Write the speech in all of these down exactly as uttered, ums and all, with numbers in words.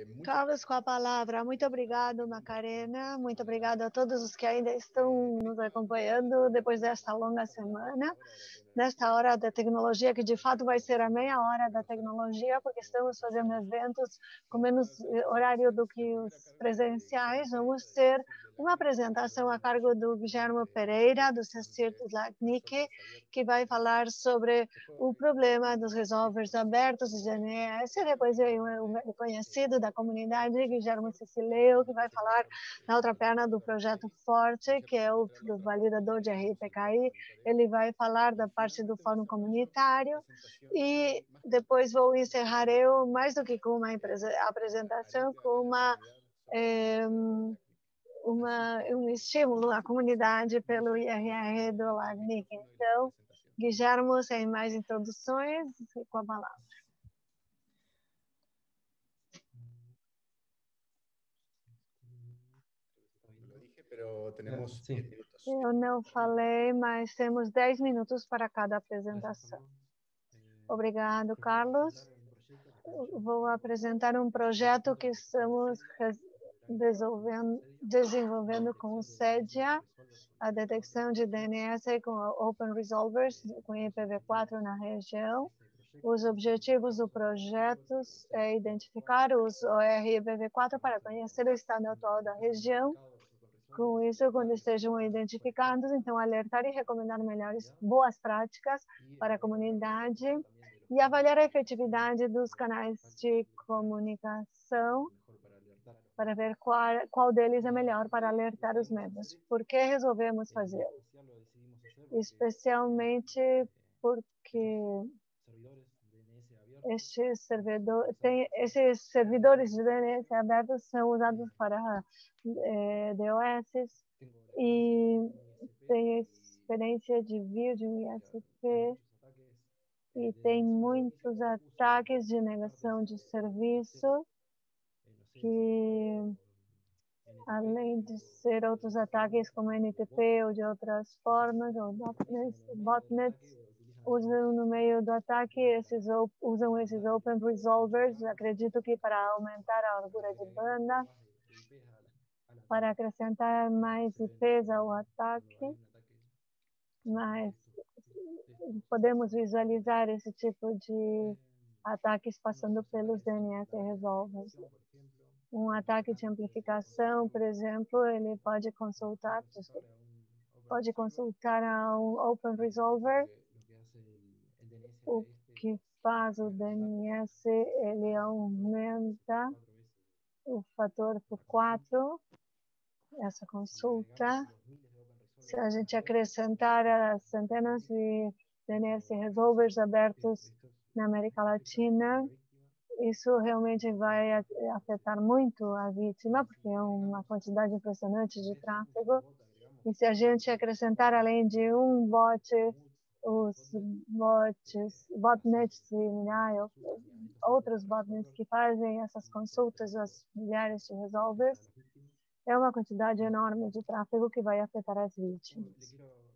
Carlos, com a palavra. Muito obrigado, Macarena. Muito obrigado a todos os que ainda estão nos acompanhando depois desta longa semana, nesta hora da tecnologia, que de fato vai ser a meia hora da tecnologia, porque estamos fazendo eventos com menos horário do que os presenciais. Vamos ter uma apresentação a cargo do Guilherme Pereira, do CECIRT LACNIC, que vai falar sobre o problema dos resolvers abertos de D N S. Depois veio um conhecido da comunidade, Guilherme Cecileu, que vai falar na outra perna do projeto Forte, que é o validador de R P K I. Ele vai falar da parte do fórum comunitário e depois vou encerrar eu, mais do que com uma apresentação, com uma, é, uma, um estímulo à comunidade pelo I R R do LACNIC. Então, Guilherme, sem mais introduções, com a palavra. Eu não falei, mas temos dez minutos para cada apresentação. Obrigado, Carlos. Vou apresentar um projeto que estamos desenvolvendo, desenvolvendo com o SEDIA, a detecção de D N S com Open Resolvers, com I P v quatro na região. Os objetivos do projeto é identificar os O R I P v quatro para conhecer o estado atual da região. Com isso, quando estejam identificados, então alertar e recomendar melhores, boas práticas para a comunidade e avaliar a efetividade dos canais de comunicação para ver qual, qual deles é melhor para alertar os membros. Por que resolvemos fazer? Especialmente porque estes, servidor, tem, esses servidores de D N S abertos são usados para é, D O S e tem experiência de vídeo em I S P e tem muitos ataques de negação de serviço que, além de ser outros ataques como N T P ou de outras formas, ou botnets, botnets usam no meio do ataque, esses, usam esses Open Resolvers, acredito que para aumentar a largura de banda, para acrescentar mais I Ps ao ataque, mas podemos visualizar esse tipo de ataques passando pelos D N S resolvers. Um ataque de amplificação, por exemplo, ele pode consultar, pode consultar a um Open Resolver. O que faz o D N S, ele aumenta o fator por quatro, essa consulta. Se a gente acrescentar as centenas de D N S resolvers abertos na América Latina, isso realmente vai afetar muito a vítima, porque é uma quantidade impressionante de tráfego. E se a gente acrescentar, além de um bot, os bots, botnets similares, outros botnets que fazem essas consultas, as milhares de resolvers, é uma quantidade enorme de tráfego que vai afetar as vítimas.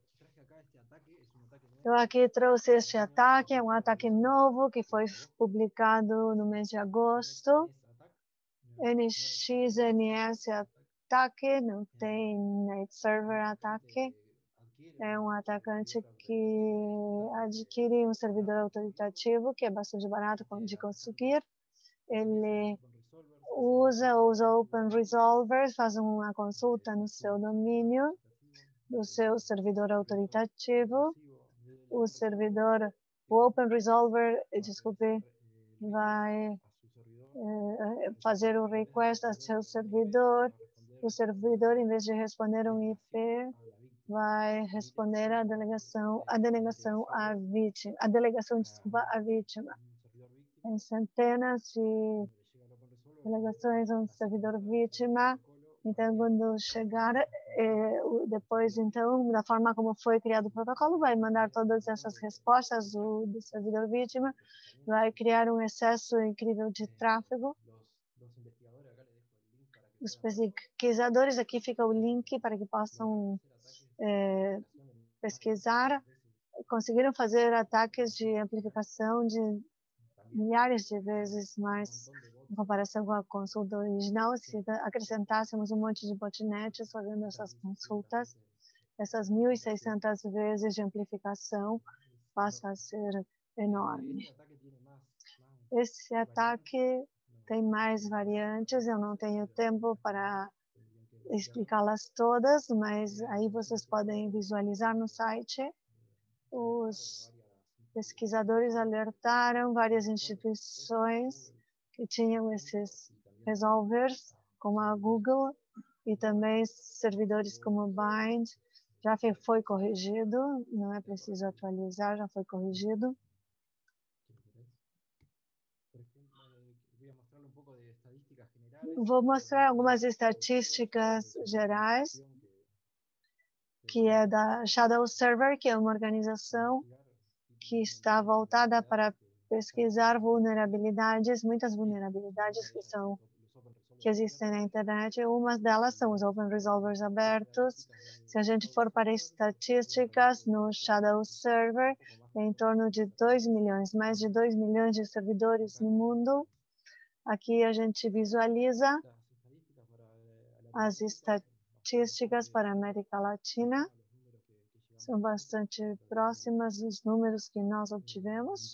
Eu aqui trouxe este ataque, é um ataque novo que foi publicado no mês de agosto. N X N S ataque, não tem Net Server ataque. É um atacante que adquire um servidor autoritativo, que é bastante barato de conseguir. Ele usa os Open Resolvers, faz uma consulta no seu domínio, do seu servidor autoritativo. O servidor, o Open Resolver, desculpe, vai eh, fazer o request ao seu servidor. O servidor, em vez de responder um I P, vai responder a delegação, a delegação à vítima, a delegação, desculpa, à vítima. Tem centenas de delegações a um servidor vítima. Então, quando chegar, eh, depois, então, da forma como foi criado o protocolo, vai mandar todas essas respostas do, do servidor vítima, vai criar um excesso incrível de tráfego. Os pesquisadores, aqui fica o link para que possam eh, pesquisar, conseguiram fazer ataques de amplificação de milhares de vezes mais em comparação com a consulta original, se acrescentássemos um monte de botnets fazendo essas consultas, essas mil e seiscentas vezes de amplificação passa a ser enorme. Esse ataque tem mais variantes, eu não tenho tempo para explicá-las todas, mas aí vocês podem visualizar no site. Os pesquisadores alertaram várias instituições que tinham esses resolvers, como a Google, e também servidores como Bind. Já foi corrigido, não é preciso atualizar, já foi corrigido. Vou mostrar algumas estatísticas gerais, que é da Shadow Server, que é uma organização que está voltada para pesquisar vulnerabilidades, muitas vulnerabilidades que são que existem na internet. Uma delas são os Open Resolvers abertos. Se a gente for para estatísticas no Shadow Server, é em torno de dois milhões, mais de dois milhões de servidores no mundo. Aqui a gente visualiza as estatísticas para a América Latina. São bastante próximas dos números que nós obtivemos.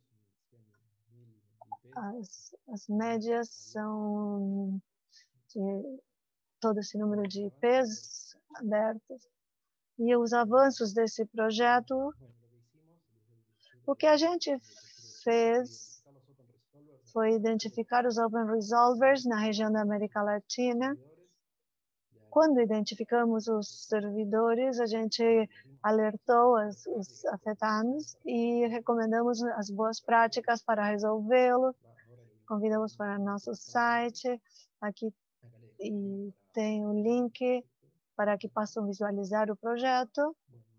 As, as médias são de todo esse número de I Ps abertos. E os avanços desse projeto, o que a gente fez foi identificar os Open Resolvers na região da América Latina. Quando identificamos os servidores, a gente alertou as, os afetados e recomendamos as boas práticas para resolvê-lo. Convidamos para nosso site. Aqui e tem um link para que possam visualizar o projeto.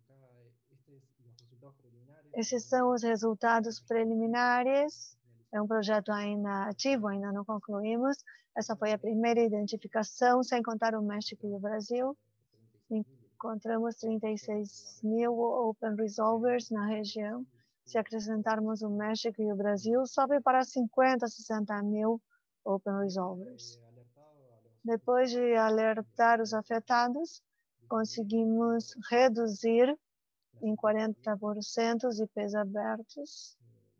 Esses são os resultados preliminares. É um projeto ainda ativo, ainda não concluímos. Essa foi a primeira identificação, sem contar o México e o Brasil. Encontramos trinta e seis mil Open Resolvers na região. Se acrescentarmos o México e o Brasil, sobe para cinquenta, sessenta mil Open Resolvers. Depois de alertar os afetados, conseguimos reduzir em quarenta por cento os I Ps abertos.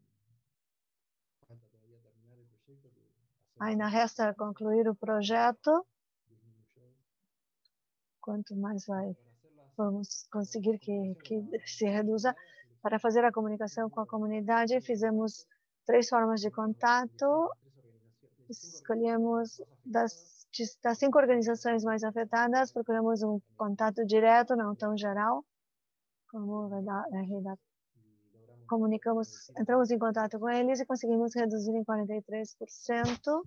Ainda resta concluir o projeto. Quanto mais vai, vamos conseguir que, que se reduza. Para fazer a comunicação com a comunidade, fizemos três formas de contato. Escolhemos das, das cinco organizações mais afetadas, procuramos um contato direto, não tão geral, como a R D A P. Comunicamos, entramos em contato com eles e conseguimos reduzir em quarenta e três por cento.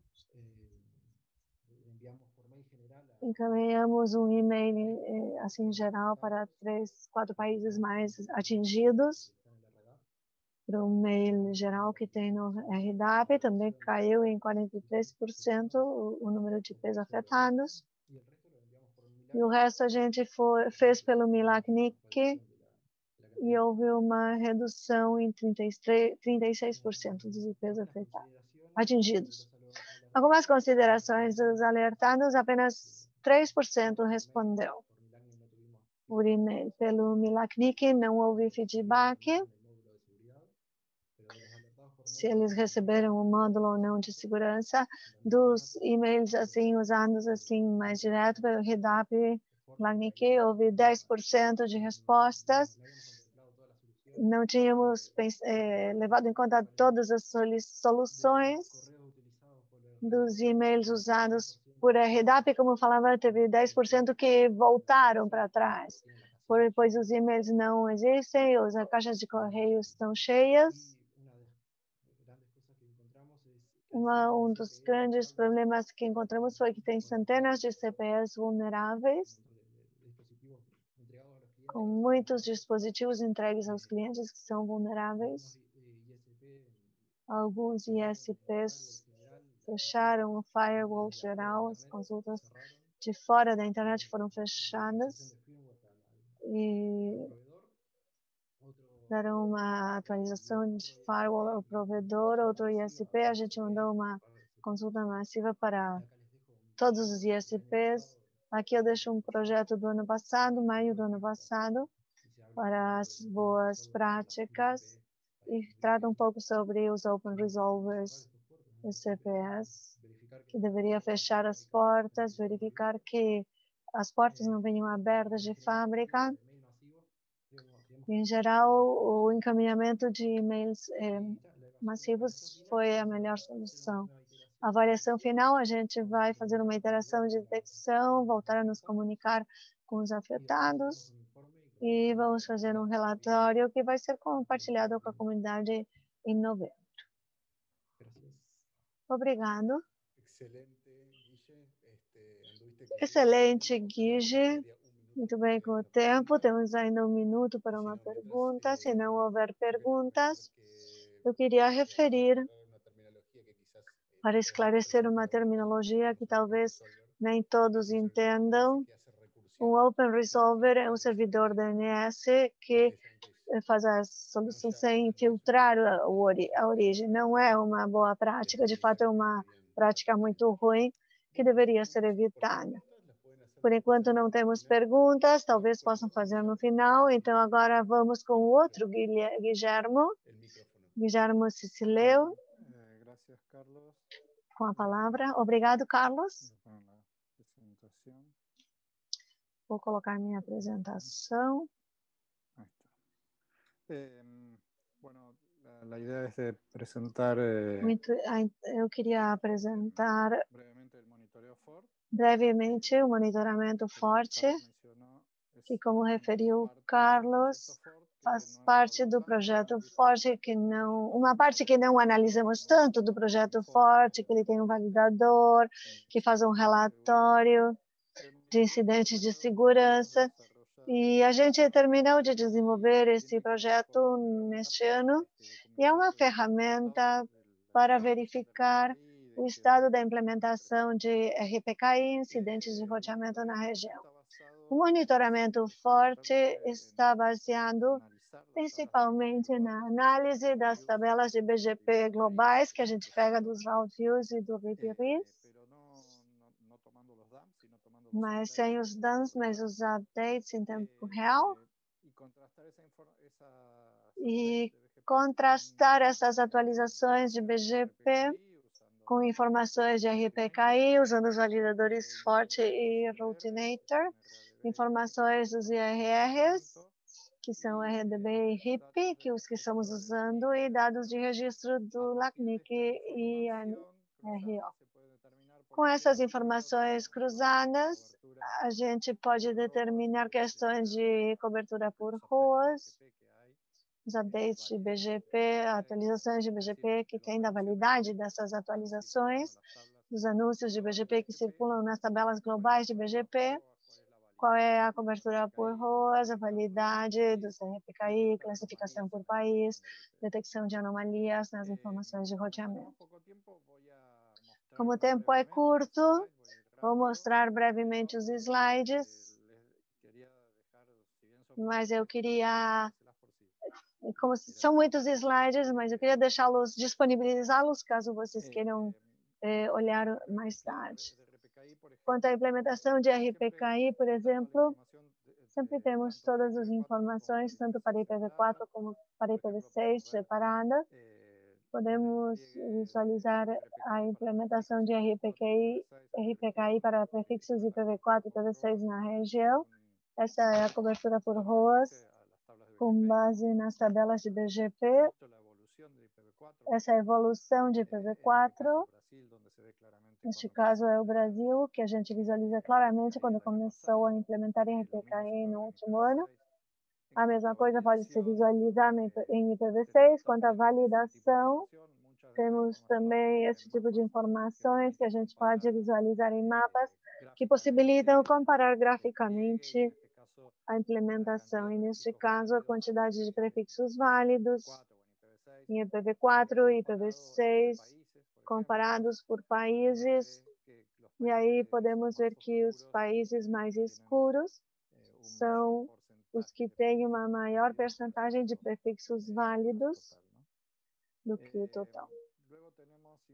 Encaminhamos um e-mail, assim, geral para três, quatro países mais atingidos. Para o mail geral que tem no R D A P, também caiu em quarenta e três por cento o, o número de I Ps afetados. E o resto a gente foi, fez pelo Milacnic e houve uma redução em trinta e três, trinta e seis por cento dos I Ps afetados, atingidos. Algumas considerações dos alertados, apenas três por cento respondeu por e-mail. Pelo Milacnic não houve feedback se eles receberam o módulo ou não de segurança. Dos e-mails assim usados assim mais direto pelo R D A P, Milacnic, houve dez por cento de respostas. Não tínhamos eh, levado em conta todas as soluções dos e-mails usados por R D A P, como falava, teve dez por cento que voltaram para trás, pois os e-mails não existem, as caixas de correios estão cheias. Uma, um dos grandes problemas que encontramos foi que tem centenas de C P S vulneráveis, com muitos dispositivos entregues aos clientes que são vulneráveis. Alguns I S Ps fecharam o firewall geral, as consultas de fora da internet foram fechadas e deram uma atualização de firewall ao provedor, outro I S P, a gente mandou uma consulta massiva para todos os I S Ps. Aqui eu deixo um projeto do ano passado, maio do ano passado, para as boas práticas e trata um pouco sobre os Open Resolvers do C P S, que deveria fechar as portas, verificar que as portas não venham abertas de fábrica. Em geral, o encaminhamento de e-mails eh, massivos foi a melhor solução. A avaliação final, a gente vai fazer uma iteração de detecção, voltar a nos comunicar com os afetados e vamos fazer um relatório que vai ser compartilhado com a comunidade em novembro. Obrigado. Excelente, Guige. Muito bem com o tempo. Temos ainda um minuto para uma pergunta. Se não houver perguntas, eu queria referir para esclarecer uma terminologia que talvez nem todos entendam. Um Open Resolver é um servidor D N S que faz a solução sem filtrar a origem. Não é uma boa prática, de fato é uma prática muito ruim que deveria ser evitada. Por enquanto não temos perguntas, talvez possam fazer no final. Então agora vamos com o outro Guilhermo. Guilhermo Sicileu. Com a palavra. Obrigado, Carlos. Vou colocar minha apresentação. Muito, eu queria apresentar brevemente o monitoramento forte, que, como referiu Carlos, faz parte do projeto forte, que não, uma parte que não analisamos tanto do projeto forte, que ele tem um validador, que faz um relatório de incidentes de segurança. E a gente terminou de desenvolver esse projeto neste ano e é uma ferramenta para verificar o estado da implementação de R P K I, incidentes de roteamento na região. O monitoramento forte está baseado principalmente na análise das tabelas de B G P globais que a gente pega dos route views e do R I P R I S, mas sem os danos, mas os updates em tempo real. E contrastar essas atualizações de B G P com informações de R P K I, usando os validadores Forte e Routinator, informações dos I R Rs, que são R D B e R I P, que os que estamos usando, e dados de registro do LACNIC e N R O. Com essas informações cruzadas, a gente pode determinar questões de cobertura por ruas, os updates de B G P, atualizações de B G P que tem da validade dessas atualizações, os anúncios de B G P que circulam nas tabelas globais de B G P, qual é a cobertura por ruas, a validade dos R P K I, classificação por país, detecção de anomalias nas informações de roteamento. Como o tempo é curto, vou mostrar brevemente os slides, mas eu queria, como são muitos slides, mas eu queria deixá-los, disponibilizá-los caso vocês queiram eh, olhar mais tarde. Quanto à implementação de R P K I, por exemplo, sempre temos todas as informações, tanto para I P v quatro como para I P v seis separada. Podemos visualizar a implementação de R P K I, R P K I para prefixos I P v quatro e I P v seis na região. Essa é a cobertura por ruas, com base nas tabelas de B G P. Essa é a evolução de I P v quatro. Neste caso é o Brasil, que a gente visualiza claramente quando começou a implementar R P K I no último ano. A mesma coisa pode se visualizar em I P v seis. Quanto à validação, temos também esse tipo de informações que a gente pode visualizar em mapas que possibilitam comparar graficamente a implementação. E, neste caso, a quantidade de prefixos válidos em I P v quatro e I P v seis, comparados por países. E aí podemos ver que os países mais escuros são os que têm uma maior percentagem de prefixos válidos do que o total.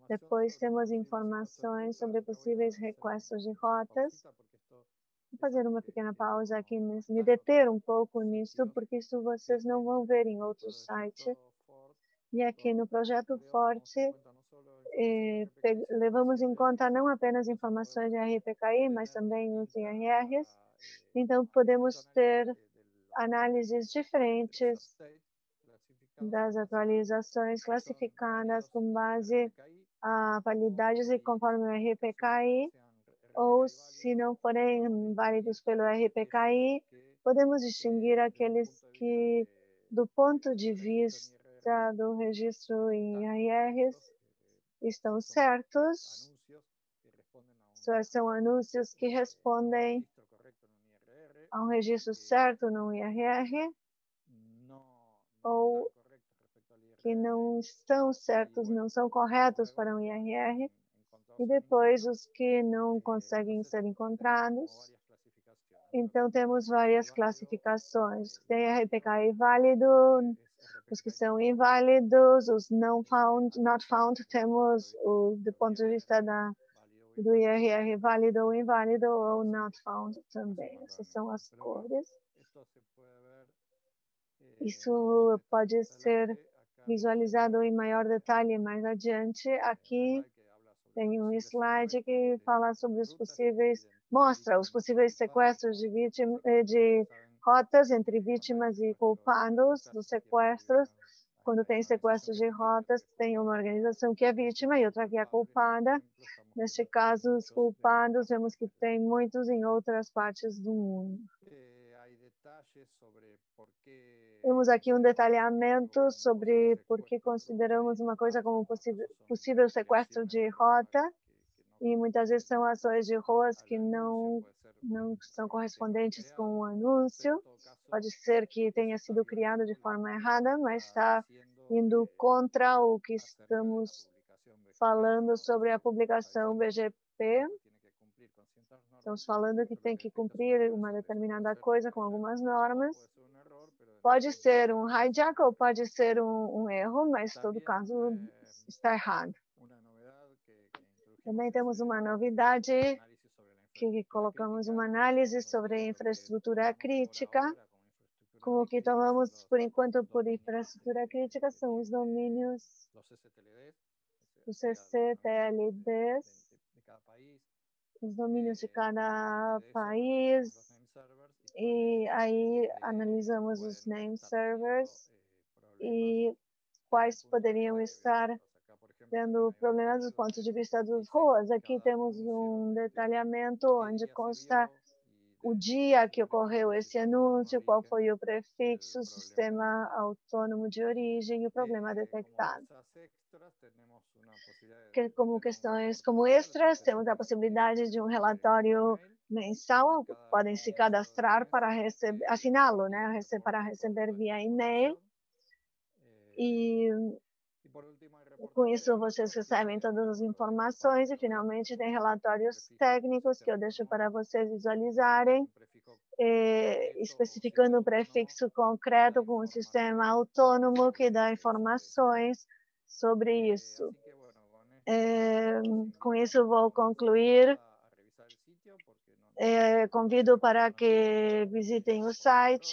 Depois temos informações sobre possíveis requests de rotas. Vou fazer uma pequena pausa aqui, me deter um pouco nisso, porque isso vocês não vão ver em outros sites. E aqui no projeto Forte, eh, levamos em conta não apenas informações de R P K I, mas também os I R Rs. Então, podemos ter análises diferentes das atualizações classificadas com base a validades e conforme o R P K I, ou se não forem válidos pelo R P K I, podemos distinguir aqueles que, do ponto de vista do registro em I R Rs, estão certos. São anúncios que respondem a um registro certo no I R R, ou que não estão certos, não são corretos para um I R R, e depois os que não conseguem ser encontrados. Então, temos várias classificações. Tem R P K I válido, os que são inválidos, os não found, not found, temos o, do ponto de vista da, do I R R válido ou inválido, ou not found também. Essas são as cores. Isso pode ser visualizado em maior detalhe mais adiante. Aqui tem um slide que fala sobre os possíveis, mostra os possíveis sequestros de, vítima, de rotas entre vítimas e culpados dos sequestros. Quando tem sequestros de rotas, tem uma organização que é vítima e outra que é culpada. Neste caso, os culpados, vemos que tem muitos em outras partes do mundo. Temos aqui um detalhamento sobre por que consideramos uma coisa como possível, possível sequestro de rota, e muitas vezes são ações de ruas que não, não são correspondentes com o anúncio. Pode ser que tenha sido criado de forma errada, mas está indo contra o que estamos falando sobre a publicação B G P. Estamos falando que tem que cumprir uma determinada coisa com algumas normas. Pode ser um hijack ou pode ser um, um erro, mas em todo caso está errado. Também temos uma novidade, que colocamos uma análise sobre a infraestrutura crítica. Com o que tomamos, por enquanto, por infraestrutura crítica, são os domínios, os C C T L Ds, os domínios de cada país, e aí analisamos os name servers e quais poderiam estar tendo problemas do ponto de vista dos ruas. Aqui temos um detalhamento onde consta o dia que ocorreu esse anúncio, qual foi o prefixo, o sistema autônomo de origem e o problema detectado. Que, como questões como extras, temos a possibilidade de um relatório mensal, podem se cadastrar para receber, assiná-lo, né, para receber via e-mail. E com isso vocês recebem todas as informações, e finalmente tem relatórios técnicos que eu deixo para vocês visualizarem, eh, especificando o prefixo concreto com um sistema autônomo que dá informações sobre isso. É, com isso vou concluir. É, convido para que visitem o site,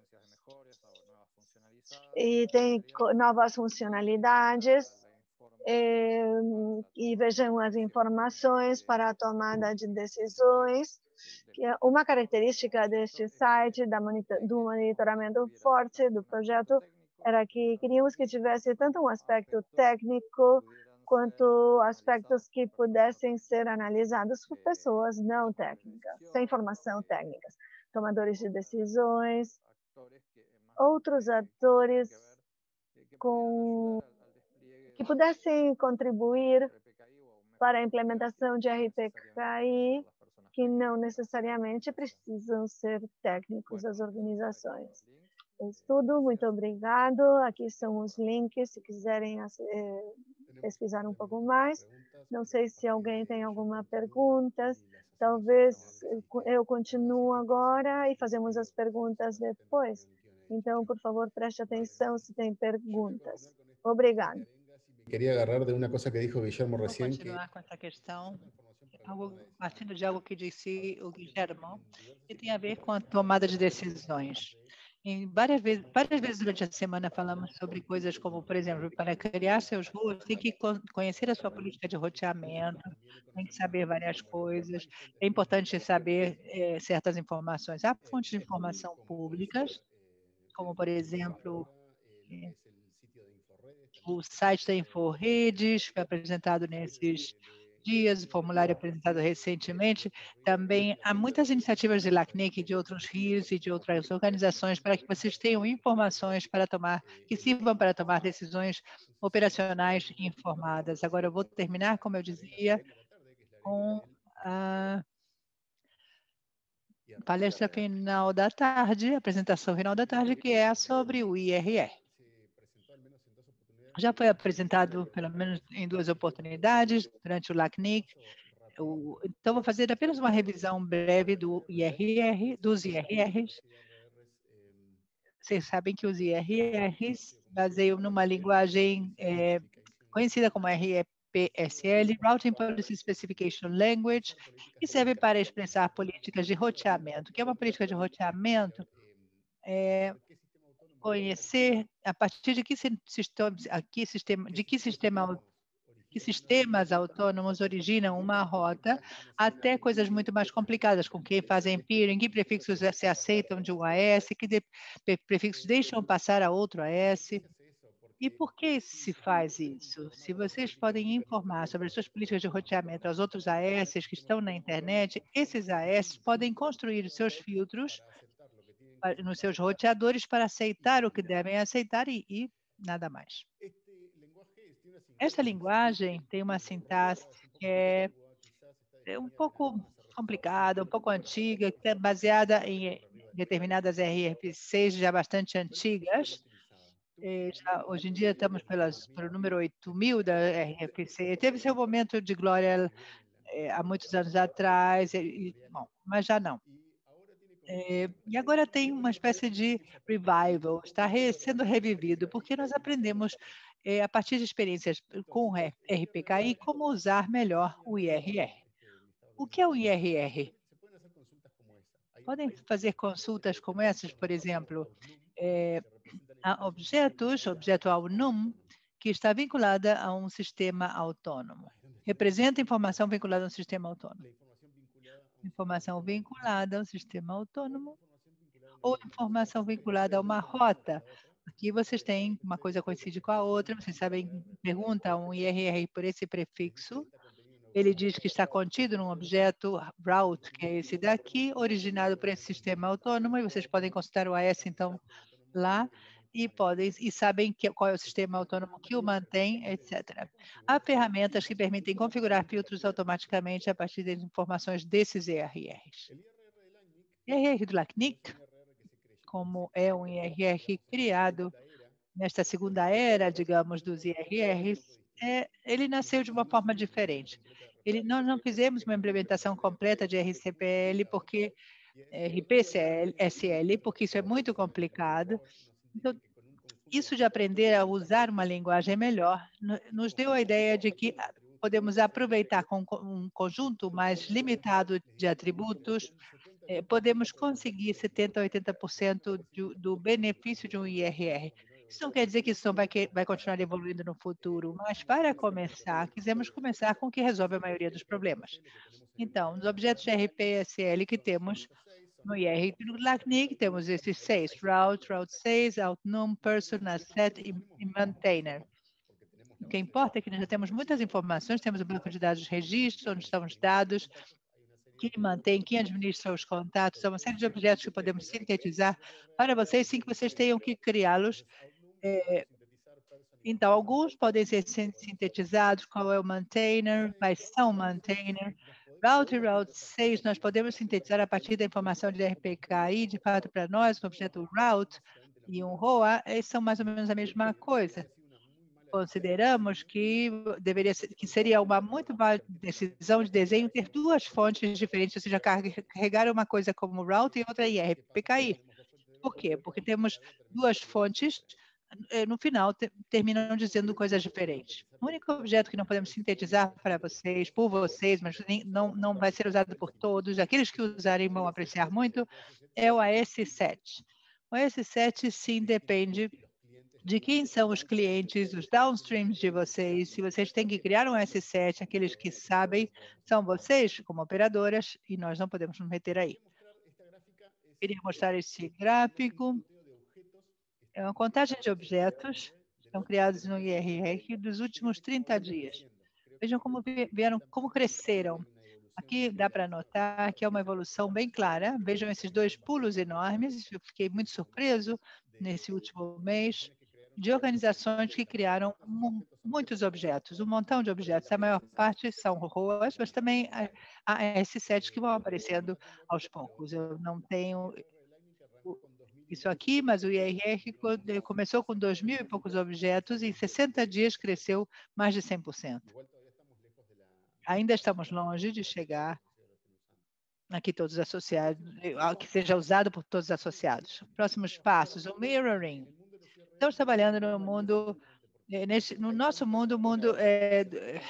e tem novas funcionalidades, é, e vejam as informações para a tomada de decisões. Uma característica deste site, da monitor, do monitoramento forte do projeto, era que queríamos que tivesse tanto um aspecto técnico quanto aspectos que pudessem ser analisados por pessoas não técnicas, sem formação técnica, tomadores de decisões, outros atores com, que pudessem contribuir para a implementação de R P K I, que não necessariamente precisam ser técnicos das organizações. Estudo, muito obrigado. Aqui são os links, se quiserem eh, pesquisar um pouco mais. Não sei se alguém tem alguma pergunta. Talvez eu continuo agora e fazemos as perguntas depois. Então, por favor, preste atenção se tem perguntas. Obrigado. queria agarrar de uma coisa que dijo Guillermo Vou recién, que continuar com essa questão, algo, partindo de algo que disse o Guilhermo, que tem a ver com a tomada de decisões. Em várias vezes, várias vezes durante a semana falamos sobre coisas como, por exemplo, para criar seus rolos, tem que co- conhecer a sua política de roteamento, tem que saber várias coisas. É importante saber eh, certas informações. Há fontes de informação públicas, como, por exemplo, eh, o site da InfoRedes, foi apresentado nesses dias, o formulário apresentado recentemente. Também há muitas iniciativas de LACNIC e de outros rios e de outras organizações para que vocês tenham informações para tomar, que sirvam para tomar decisões operacionais informadas. Agora eu vou terminar, como eu dizia, com a palestra final da tarde, apresentação final da tarde, que é sobre o I R R. Já foi apresentado, pelo menos em duas oportunidades, durante o LACNIC. O, então, vou fazer apenas uma revisão breve do I R R, dos I R Rs. Vocês sabem que os I R Rs baseiam numa linguagem é, conhecida como R P S L, Routing Policy Specification Language, que serve para expressar políticas de roteamento. O que é uma política de roteamento? É conhecer a partir de que sistema, aqui sistema, de que sistema, que sistemas autônomos originam uma rota, até coisas muito mais complicadas, com que fazem peering, que prefixos se aceitam de um A S, que de, prefixos deixam passar a outro A S. E por que se faz isso? Se vocês podem informar sobre as suas políticas de roteamento aos outros A S que estão na internet, esses A S podem construir os seus filtros nos seus roteadores para aceitar o que devem aceitar e, e nada mais. Esta linguagem tem uma sintaxe que é, é um pouco complicada, um pouco antiga, que é baseada em determinadas R F Cs já bastante antigas. E já, hoje em dia estamos pelas, pelo número oito mil da R F C. Teve seu momento de glória é, há muitos anos atrás, e, bom, mas já não. É, e agora tem uma espécie de revival, está re, sendo revivido, porque nós aprendemos, é, a partir de experiências com o R P K I, como usar melhor o I R R. O que é o I R R? Podem fazer consultas como essas, por exemplo, é, há objetos, objeto A U N U M, que está vinculada a um sistema autônomo. Representa informação vinculada a um sistema autônomo. Informação vinculada a um sistema autônomo ou informação vinculada a uma rota. Aqui vocês têm uma coisa coincide com a outra, vocês sabem, pergunta um I R R por esse prefixo, ele diz que está contido num objeto route, que é esse daqui, originado por esse sistema autônomo, e vocês podem consultar o A S, então, lá, e podem e sabem que, qual é o sistema autônomo que o mantém, etcétera. Há ferramentas que permitem configurar filtros automaticamente a partir das informações desses I R Rs. I R R do LACNIC, como é um I R R criado nesta segunda era, digamos, dos I R Rs, é, ele nasceu de uma forma diferente. Ele, nós não fizemos uma implementação completa de R C P L, porque R P S L, porque isso é muito complicado. Então, isso de aprender a usar uma linguagem melhor nos deu a ideia de que podemos aproveitar com um conjunto mais limitado de atributos, eh, podemos conseguir setenta a oitenta por cento do, do benefício de um I R R. Isso não quer dizer que isso não vai, que, vai continuar evoluindo no futuro, mas para começar, quisemos começar com o que resolve a maioria dos problemas. Então, nos objetos de R P S L que temos no I R P do LACNIC, temos esses seis, route, route seis, outnum, person, asset e, e maintainer. O que importa é que nós já temos muitas informações, temos o banco de dados de registro, onde estão os dados, quem mantém, quem administra os contatos, há uma série de objetos que podemos sintetizar para vocês, sem que vocês tenham que criá-los. É, então, alguns podem ser sintetizados, qual é o maintainer, quais são o maintainer. Route e Route seis, nós podemos sintetizar a partir da informação de R P K I, de fato, para nós, o objeto route e um R O A, eles são mais ou menos a mesma coisa. Consideramos que deveria ser, que seria uma muito má decisão de desenho ter duas fontes diferentes, ou seja, carregar uma coisa como route e outra em R P K I. Por quê? Porque temos duas fontes no final, te, terminam dizendo coisas diferentes. O único objeto que não podemos sintetizar para vocês, por vocês, mas nem, não, não vai ser usado por todos, aqueles que usarem vão apreciar muito, é o A S sete. O A S sete, sim, depende de quem são os clientes, os downstreams de vocês. Se vocês têm que criar um A S sete, aqueles que sabem são vocês, como operadoras, e nós não podemos nos meter aí. Queria mostrar esse gráfico. É uma contagem de objetos que estão criados no I R R dos últimos trinta dias. Vejam como vieram, como cresceram. Aqui dá para notar que é uma evolução bem clara. Vejam esses dois pulos enormes. Eu fiquei muito surpreso nesse último mês de organizações que criaram muitos objetos, um montão de objetos. A maior parte são R O As, mas também há S sete que vão aparecendo aos poucos. Eu não tenho isso aqui, mas o I R R começou com dois mil e poucos objetos e em sessenta dias cresceu mais de cem por cento. Ainda estamos longe de chegar aqui todos associados, que seja usado por todos os associados. Próximos passos, o mirroring. Estamos trabalhando no mundo, nesse, no nosso mundo, o mundo é,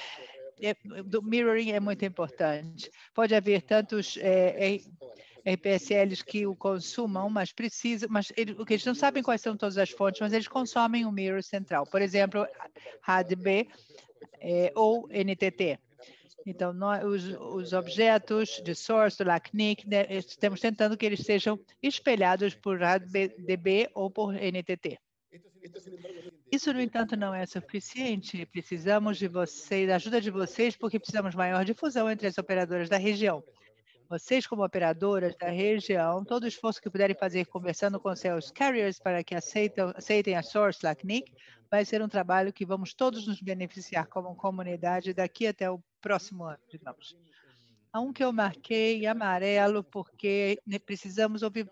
é, do mirroring é muito importante. Pode haver tantos é, R P S Ls que o consumam, mas precisam, mas eles, eles não sabem quais são todas as fontes, mas eles consomem o mirror central. Por exemplo, H D B é, ou N T T. Então, nós, os, os objetos de source do LACNIC, né, estamos tentando que eles sejam espelhados por H D B ou por N T T. Isso, no entanto, não é suficiente. Precisamos de vocês, da ajuda de vocês, porque precisamos de maior difusão entre as operadoras da região. Vocês, como operadoras da região, todo o esforço que puderem fazer conversando com seus carriers para que aceitem, aceitem a source LACNIC, vai ser um trabalho que vamos todos nos beneficiar como comunidade daqui até o próximo ano, digamos. Há um que eu marquei em amarelo porque precisamos ouvir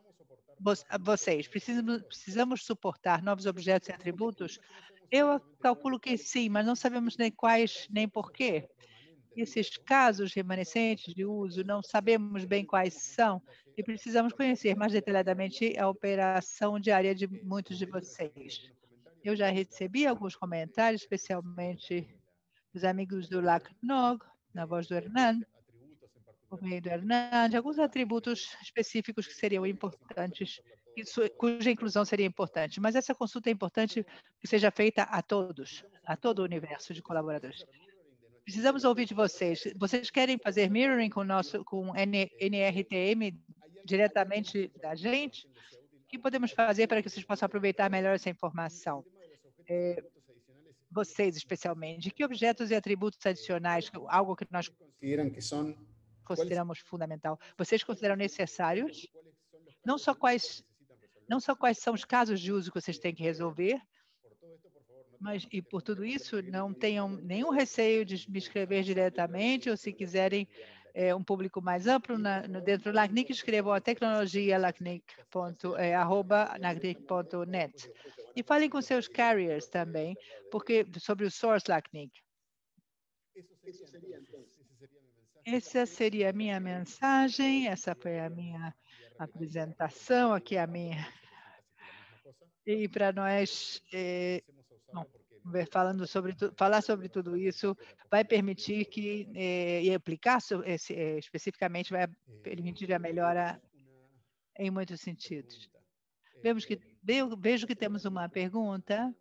vocês. Precisamos, precisamos suportar novos objetos e atributos? Eu calculo que sim, mas não sabemos nem quais, nem porquê. Esses casos remanescentes de uso, não sabemos bem quais são e precisamos conhecer mais detalhadamente a operação diária de muitos de vocês. Eu já recebi alguns comentários, especialmente dos amigos do LACNOG, na voz do Hernan, por meio do Hernan, de alguns atributos específicos que seriam importantes, cuja inclusão seria importante. Mas essa consulta é importante que seja feita a todos, a todo o universo de colaboradores. Precisamos ouvir de vocês. Vocês querem fazer mirroring com o nosso, com N R T M diretamente da gente? O que podemos fazer para que vocês possam aproveitar melhor essa informação? É, vocês, especialmente, que objetos e atributos adicionais, algo que nós consideramos fundamental, vocês consideram necessários? Não só quais, não só quais são os casos de uso que vocês têm que resolver, mas, e por tudo isso, não tenham nenhum receio de me escrever diretamente, ou se quiserem é, um público mais amplo, na, no, dentro do LACNIC, escrevam a tecnologia lacnic ponto net. E falem com seus carriers também, porque, sobre o source LACNIC. Essa seria a minha mensagem, essa foi a minha apresentação, aqui a minha. E para nós, é, bom, falando sobre falar sobre tudo isso vai permitir que eh, e aplicar esse, eh, especificamente vai permitir a melhora em muitos sentidos. Vemos que vejo que temos uma pergunta.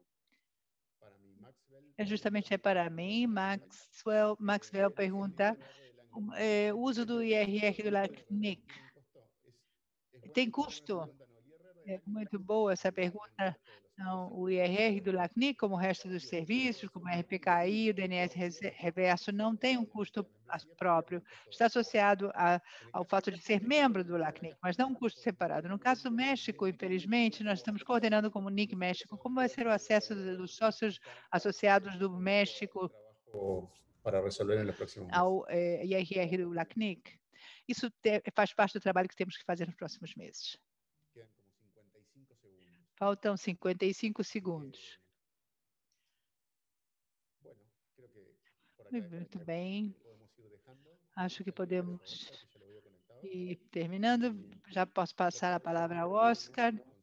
É justamente é para mim, Maxwell. Maxwell pergunta eh, o uso do I R R do LACNIC tem custo? É muito boa essa pergunta. Então, o I R R do LACNIC, como o resto dos serviços, como o R P K I, o D N S reverso, não tem um custo próprio. Está associado a, ao fato de ser membro do LACNIC, mas não um custo separado. No caso do México, infelizmente, nós estamos coordenando como N I C México, como vai ser o acesso dos sócios associados do México para resolver no próximo ao eh, I R R do LACNIC. Isso te, faz parte do trabalho que temos que fazer nos próximos meses. Faltam cinquenta e cinco segundos. Muito bem. Acho que podemos ir terminando. Já posso passar a palavra ao Oscar.